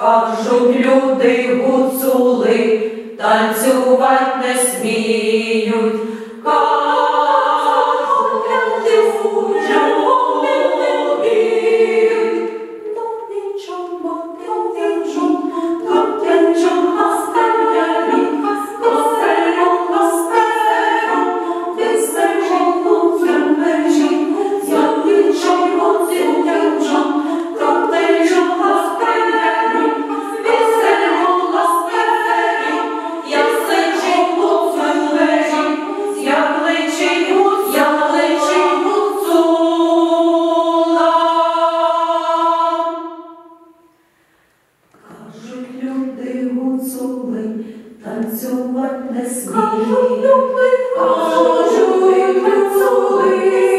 Кажуть люди гуцули, танцювать не сміють. Кажуть люди гуцули, то нічого не в'яжуть, то нічого стаєрі, косером, висерчимо в межі, я нічого не в'яжу, то нічого стаєрі, висерчимо я сичимо в межі, я личим гуцула. Кажуть люди гуцули, танцювать не сміють. Кажуть люди гуцули,